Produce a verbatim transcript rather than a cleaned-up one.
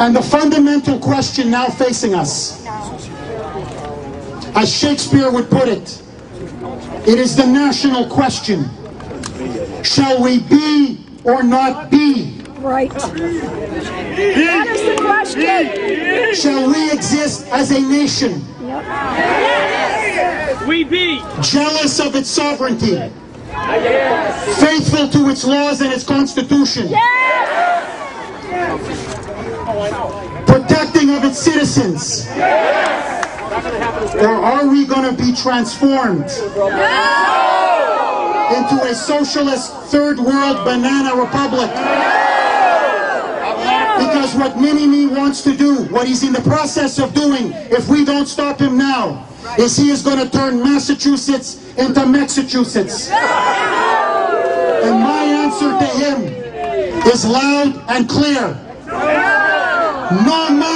And the fundamental question now facing us, as Shakespeare would put it, it is the national question. Shall we be or not be? Right. That is the question. Shall we exist as a nation? Yep. We be jealous of its sovereignty, yes. faithful to its laws and its constitution, Yes. protecting of its citizens? Yes. Or are we going to be transformed into a socialist third world banana republic? Because what Mini-Me wants to do, what he's in the process of doing, if we don't stop him now, is he is going to turn Massachusetts into Mexichusetts. And my answer to him is loud and clear. No more